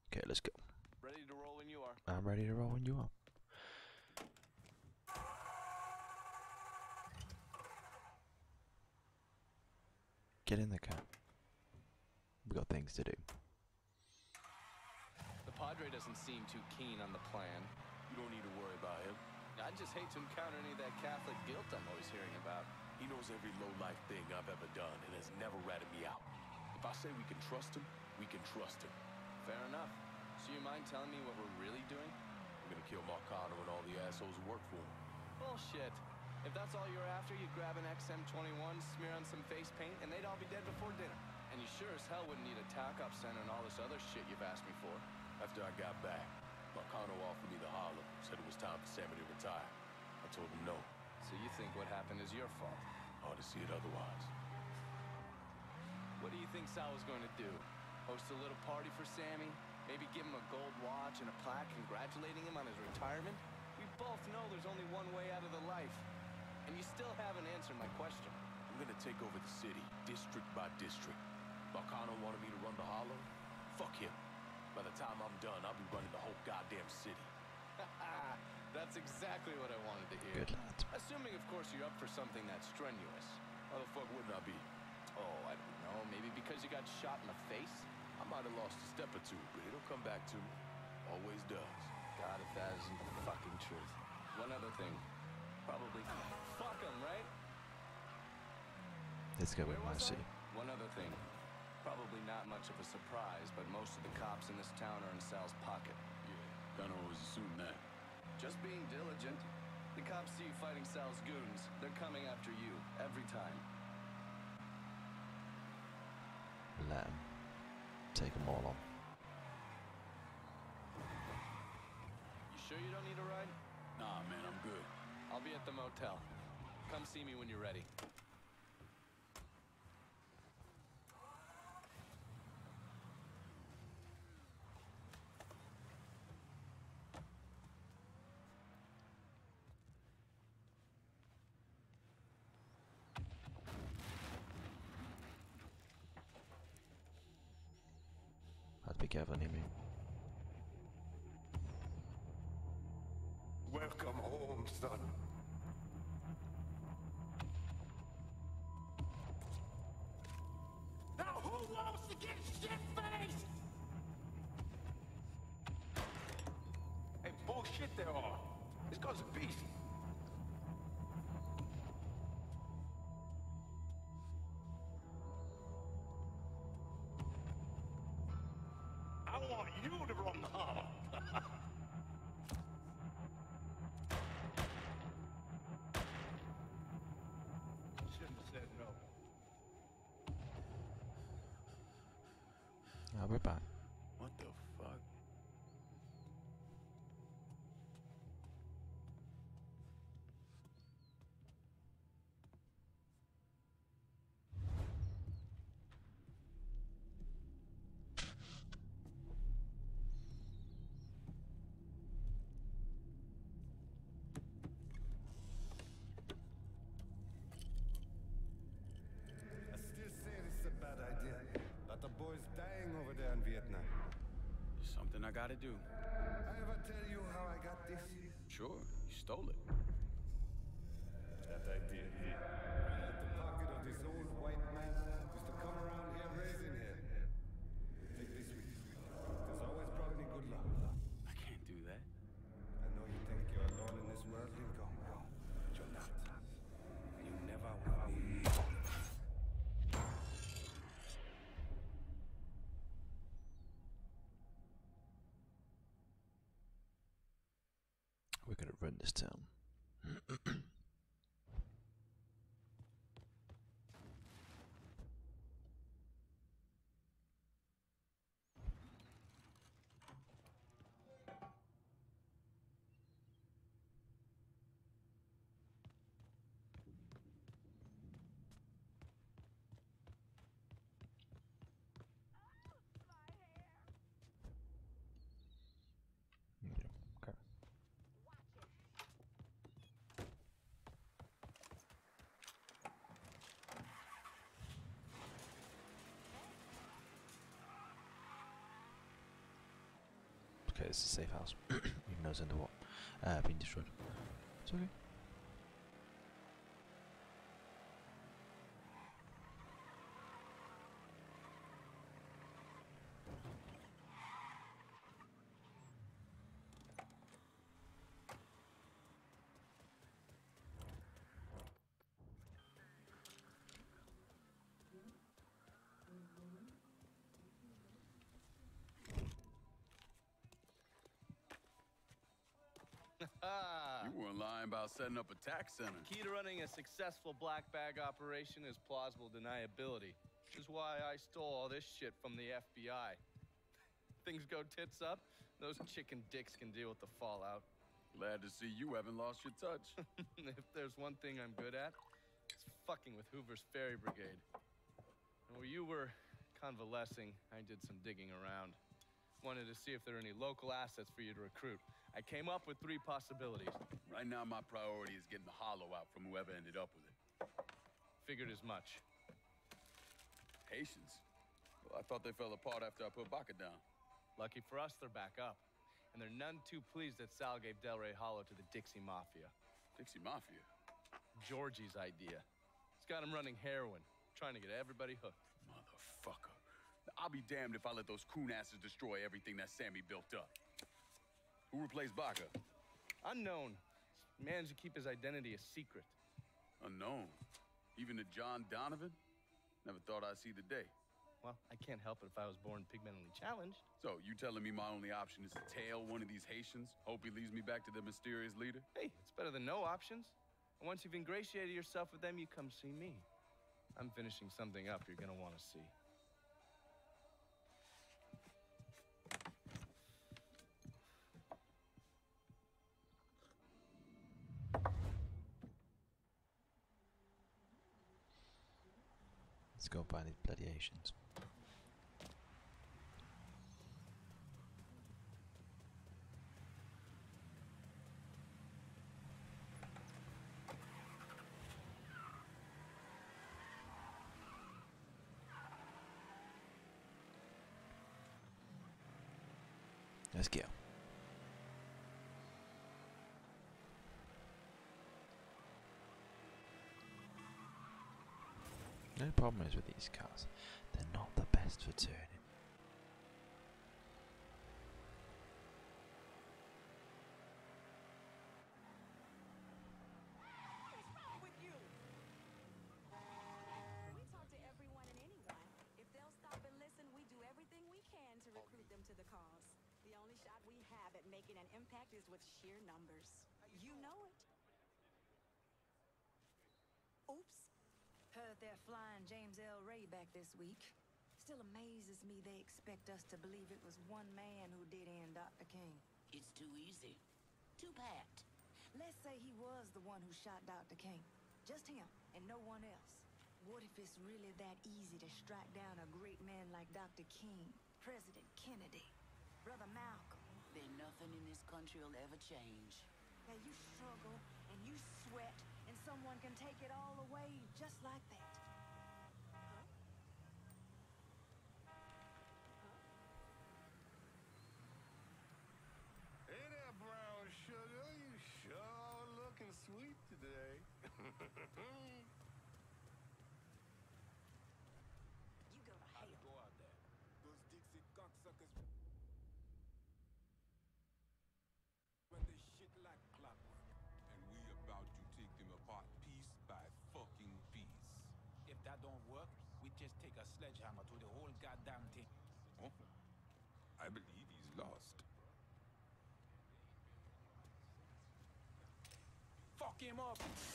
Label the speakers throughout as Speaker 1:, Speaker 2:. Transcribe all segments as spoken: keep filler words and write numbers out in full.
Speaker 1: Okay, let's go.
Speaker 2: Ready to roll when you are.
Speaker 1: I'm ready to roll when you are. Get in the car. We got things to do.
Speaker 2: The Padre doesn't seem too keen on the plan.
Speaker 3: You don't need to worry about him.
Speaker 2: I'd just hate to encounter any of that Catholic guilt I'm always hearing about.
Speaker 3: He knows every low-life thing I've ever done and has never ratted me out. If I say we can trust him, we can trust him.
Speaker 2: Fair enough. So you mind telling me what we're really doing?
Speaker 3: We're gonna kill Marcano and all the assholes who work for him.
Speaker 2: Bullshit. If that's all you're after, you'd grab an X M twenty-one, smear on some face paint, and they'd all be dead before dinner. And you sure as hell wouldn't need a tack-up center and all this other shit you've asked me for.
Speaker 3: After I got back, Marcano offered me the Harlem, said it was time for Sammy to retire. I told him no.
Speaker 2: So you think what happened is your fault?
Speaker 3: Hard to see it otherwise.
Speaker 2: What do you think Sal was going to do? Host a little party for Sammy? Maybe give him a gold watch and a plaque congratulating him on his retirement? We both know there's only one way out of the life. And you still haven't answered my question.
Speaker 3: I'm gonna take over the city, district by district. Marcano wanted me to run the Harlem? Fuck him. By the time I'm done, I'll be running the whole goddamn city.
Speaker 2: That's exactly what I wanted to hear.
Speaker 1: Good lad.
Speaker 2: Assuming, of course, you're up for something that's strenuous.
Speaker 3: How the fuck wouldn't I be?
Speaker 2: Oh, I don't know. Maybe because you got shot in the face?
Speaker 3: I might have lost a step or two, but it'll come back to me. Always does.
Speaker 2: God, if that isn't the fucking truth. One other thing. Probably... Fuck him, right?
Speaker 1: Let's go
Speaker 2: Where
Speaker 1: with
Speaker 2: was
Speaker 1: Mercy.
Speaker 2: I? One other thing. Probably not much of a surprise, but most of the cops in this town are in Sal's pocket.
Speaker 3: Yeah, kinda always assumed that.
Speaker 2: Just being diligent. The cops see you fighting Sal's goons. They're coming after you, every time.
Speaker 1: Let him. Take them all on.
Speaker 2: You sure you don't need a ride?
Speaker 3: Nah, man, I'm good.
Speaker 2: I'll be at the motel. Come see me when you're ready.
Speaker 1: Have to be careful near me.
Speaker 4: Welcome home, son. Now who wants to get shit-faced? Hey, bullshit they are. This guy's a beast. I want you to run the Harlem. Shouldn't have said no.
Speaker 1: Ah, we're back.
Speaker 3: What the fuck?
Speaker 5: I still say this is a bad idea. But the boy's dying over there in Vietnam.
Speaker 3: Something I gotta do.
Speaker 5: I ever tell you how I got this?
Speaker 3: Sure, you stole it.
Speaker 5: That I did. Right out the pocket of this old white man used to come around here raising hell. Take this with you. There's always brought me good luck.
Speaker 3: I can't do that.
Speaker 5: I know you think you're alone in this world, Lincoln, but you're not. And you never will be.
Speaker 1: We're gonna run this town. Yeah, okay.
Speaker 6: Watch it.
Speaker 1: it's a safe house, even though it's under what? Uh, being destroyed. It's okay.
Speaker 2: Ah.
Speaker 6: You weren't lying about setting up a tax center.
Speaker 2: Key to running a successful black bag operation is plausible deniability. Which is why I stole all this shit from the F B I. Things go tits up, those chicken dicks can deal with the fallout.
Speaker 6: Glad to see you haven't lost your touch.
Speaker 2: If there's one thing I'm good at, it's fucking with Hoover's Ferry Brigade. And while you were convalescing, I did some digging around. Wanted to see if there are any local assets for you to recruit. I came up with three possibilities.
Speaker 6: Right now, my priority is getting the hollow out from whoever ended up with it.
Speaker 2: Figured as much.
Speaker 6: Haitians? Well, I thought they fell apart after I put Baca down.
Speaker 2: Lucky for us, they're back up. And they're none too pleased that Sal gave Delray Hollow to the Dixie Mafia.
Speaker 6: Dixie Mafia?
Speaker 2: Georgie's idea. He's got him running heroin, trying to get everybody hooked.
Speaker 6: Motherfucker. I'll be damned if I let those coon asses destroy everything that Sammy built up. Who replaced Baca?
Speaker 2: Unknown. Managed to keep his identity a secret.
Speaker 6: Unknown? Even to John Donovan? Never thought I'd see the day.
Speaker 2: Well, I can't help it if I was born pigmentally challenged.
Speaker 6: So, you telling me my only option is to tail one of these Haitians? Hope he leads me back to the mysterious leader?
Speaker 2: Hey, it's better than no options. And once you've ingratiated yourself with them, you come see me. I'm finishing something up you're gonna want to see.
Speaker 1: Let's go find these bloody Asians. Let's go. The only problem is with these cars, they're not the best for turning.
Speaker 7: What's wrong with you? We talk to everyone and anyone. If they'll stop and listen, we do everything we can to recruit them to the cause. The only shot we have at making an impact is with sheer numbers. You know it. Oops.
Speaker 8: Heard they're flying James L. Ray back this week. Still amazes me they expect us to believe it was one man who did end Doctor King.
Speaker 9: It's too easy. Too bad.
Speaker 8: Let's say he was the one who shot Doctor King. Just him, and no one else. What if it's really that easy to strike down a great man like Doctor King, President Kennedy, Brother Malcolm?
Speaker 9: Then nothing in this country will ever change.
Speaker 8: Now you struggle, and you sweat, and someone can take it all away just like that.
Speaker 5: Hey there, brown sugar. You sure looking sweet today.
Speaker 8: You go to hell.
Speaker 5: Go out there. Those Dixie cocksuckers run this shit like clockwork. And we about to take them apart piece by fucking piece.
Speaker 4: If that don't work, we just take a sledgehammer to the whole goddamn thing.
Speaker 5: Oh, I believe he's lost.
Speaker 4: Fuck him up!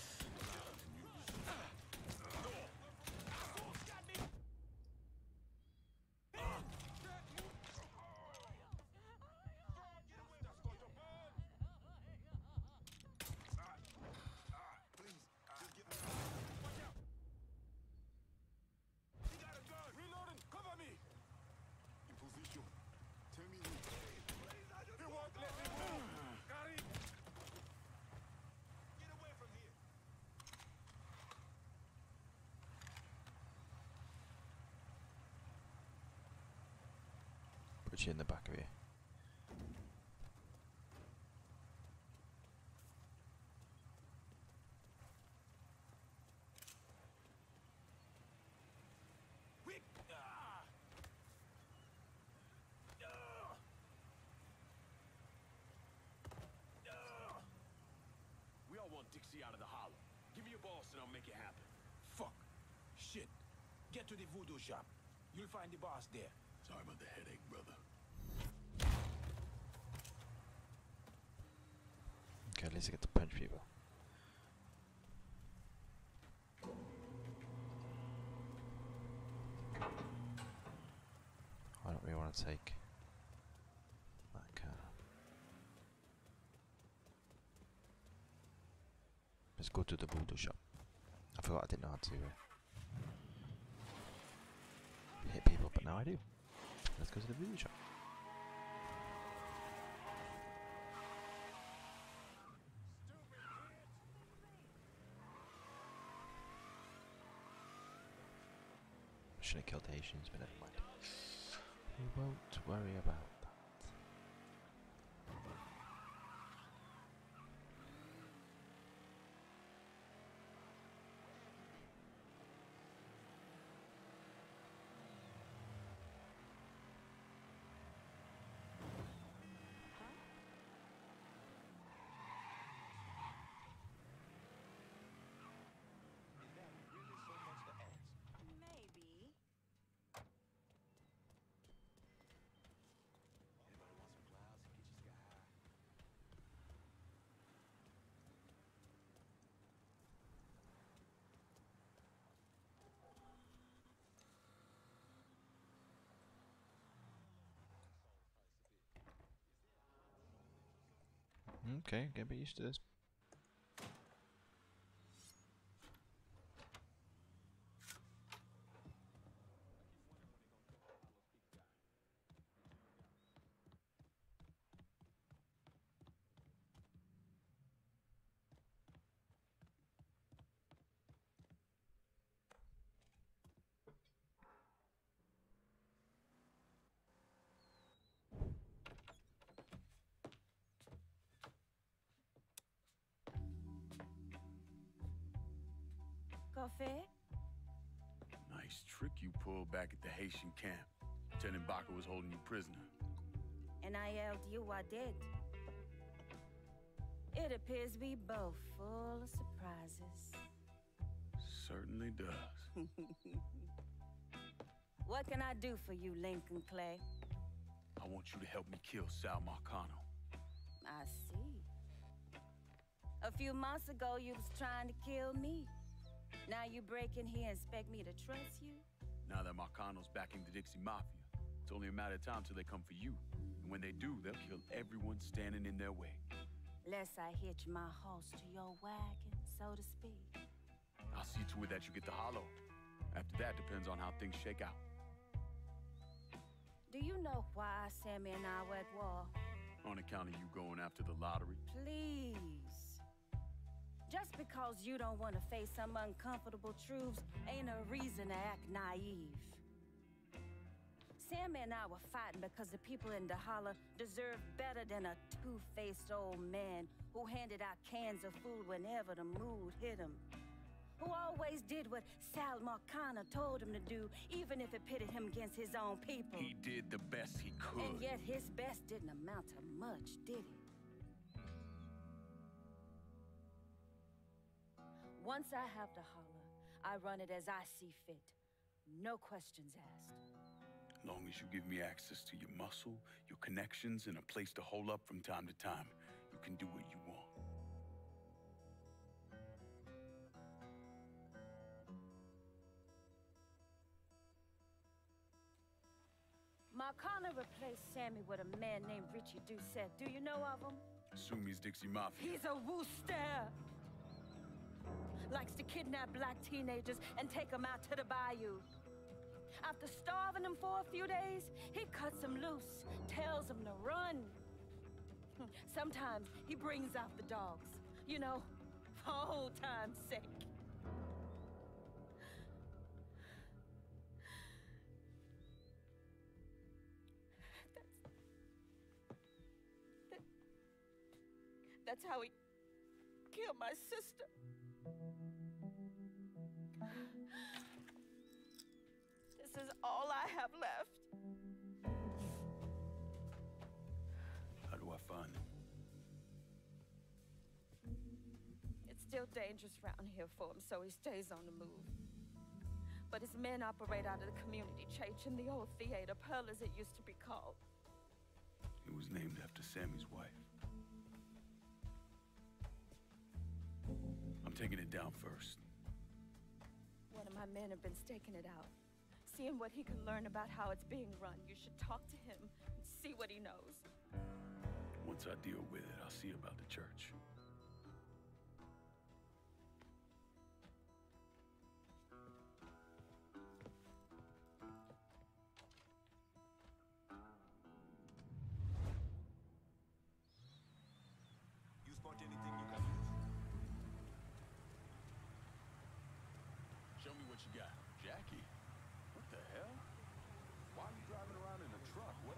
Speaker 5: Reloading! Cover me! In position. Tell me who. They won't let me move! Got it! Get away from here!
Speaker 1: Put you in the back of here.
Speaker 3: out of the hollow. Give me your boss and I'll make it happen.
Speaker 4: Fuck. Shit. Get to the voodoo shop. You'll find the boss there.
Speaker 3: Sorry about the headache, brother.
Speaker 1: Okay, at least I get to punch people. I don't really want to take that car. Let's go to the voodoo shop. I forgot I didn't know how to uh, hit people, but now I do. Let's go to the voodoo shop. Should have killed the Haitians, but never mind. We won't worry about that.
Speaker 7: Maybe.
Speaker 1: Okay, get a bit used to this.
Speaker 7: Coffee?
Speaker 6: Nice trick you pulled back at the Haitian camp. Lieutenant Baca was holding you prisoner.
Speaker 7: And I yelled you I did. It appears we both full of surprises.
Speaker 6: Certainly does.
Speaker 7: What can I do for you, Lincoln Clay?
Speaker 6: I want you to help me kill Sal Marcano.
Speaker 7: I see. A few months ago, you was trying to kill me. Now you break in here and expect me to trust you?
Speaker 6: Now that Marcano's backing the Dixie Mafia, it's only a matter of time till they come for you. And when they do, they'll kill everyone standing in their way.
Speaker 7: Lest I hitch my horse to your wagon, so to speak.
Speaker 6: I'll see to it that you get the hollow. After that, depends on how things shake out.
Speaker 7: Do you know why Sammy and I were at war?
Speaker 6: On account of you going after the lottery.
Speaker 7: Please. Just because you don't want to face some uncomfortable truths ain't a reason to act naive. Sammy and I were fighting because the people in the holler deserve better than a two-faced old man who handed out cans of food whenever the mood hit him. Who always did what Sal Marcano told him to do, even if it pitted him against his own people.
Speaker 6: He did the best he could.
Speaker 7: And yet his best didn't amount to much, did he? Once I have the holler, I run it as I see fit. No questions asked.
Speaker 6: As long as you give me access to your muscle, your connections, and a place to hole up from time to time, you can do what you want.
Speaker 7: Marcano replaced Sammy with a man named Richie Doucette. Do you know of him?
Speaker 6: Assume he's Dixie Mafia.
Speaker 7: He's a wooster. Likes to kidnap black teenagers and take them out to the bayou. After starving them for a few days, he cuts them loose, tells them to run. Sometimes he brings out the dogs, you know, for old time's sake. That's... That... That's how he killed my sister. This is all I have left.
Speaker 6: How do I find him?
Speaker 7: It's still real dangerous around here for him, so he stays on the move. But his men operate out of the community church in the old theater, Pearl as it used to be called.
Speaker 6: It was named after Sammy's wife. I'm taking it down first.
Speaker 7: One of my men have been staking it out. Seeing what he can learn about how it's being run. You should talk to him and see what he knows.
Speaker 6: Once I deal with it, I'll see about the church.
Speaker 4: You spot anything you can use?
Speaker 6: Show me what you got. Jackie? What the hell? Why are you driving around in a truck? What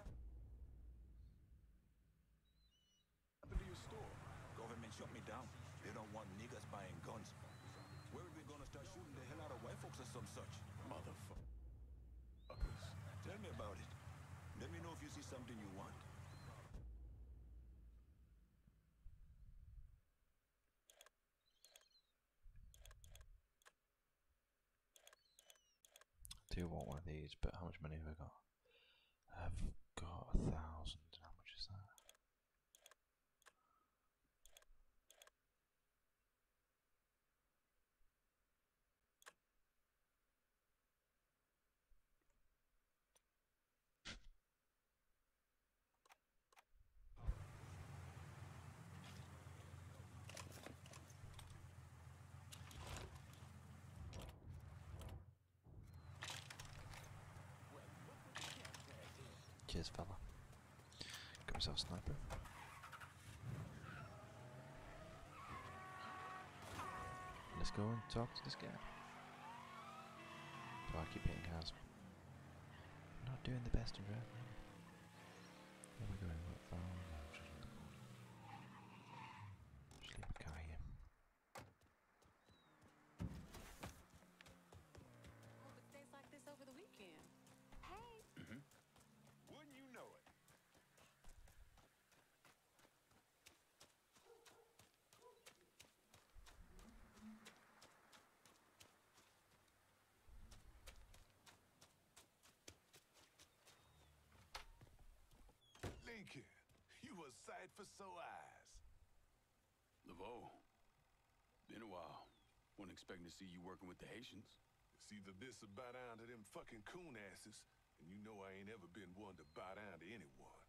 Speaker 6: happened to your store?
Speaker 4: Government shut me down. They don't want niggas buying guns. Where are they gonna start shooting the hell out of white folks or some such?
Speaker 6: Motherfuckers.
Speaker 4: Tell me about it. Let me know if you see something you want.
Speaker 1: Do want one of these, but how much money have I got? I've got a thousand. How much is that? Cheers, fella. Got myself a sniper. Let's go and talk to this guy. So I keep hitting cars. I'm not doing the best in driving. Where are we going? What phone? No, just leave the board. Just leave my car here.
Speaker 10: Hope it stays like this over the weekend. Hey.
Speaker 4: Wouldn't you know it? Lincoln, you a sight for sore eyes.
Speaker 6: LeVeaux. Been a while. Wasn't expecting to see you working with the Haitians.
Speaker 4: It's either this or bow down to them fucking coon asses, and you know I ain't ever been one to bow down to anyone.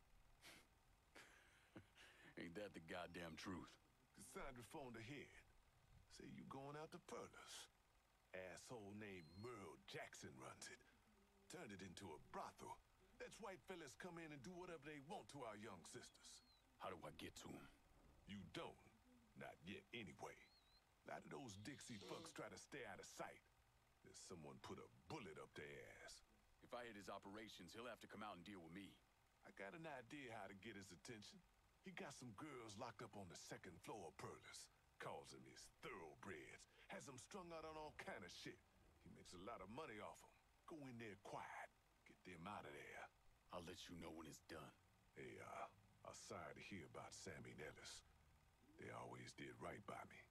Speaker 6: Ain't that the goddamn truth?
Speaker 4: Cassandra phoned ahead. Say you going out to Perlas. Asshole named Merle Jackson runs it. Turned it into a brothel. Lets white fellas come in and do whatever they want to our young sisters.
Speaker 6: How do I get to him?
Speaker 4: You don't. Not yet, anyway. A lot of those Dixie fucks try to stay out of sight. There's someone put a bullet up their ass.
Speaker 6: If I hit his operations, he'll have to come out and deal with me.
Speaker 4: I got an idea how to get his attention. He got some girls locked up on the second floor of Perlas. Calls them his thoroughbreds. Has them strung out on all kind of shit. He makes a lot of money off them. Go in there quiet. Get them out of there.
Speaker 6: I'll let you know when it's done.
Speaker 4: Hey, uh, I'm sorry to hear about Sammy and Ellis. They always did right by me.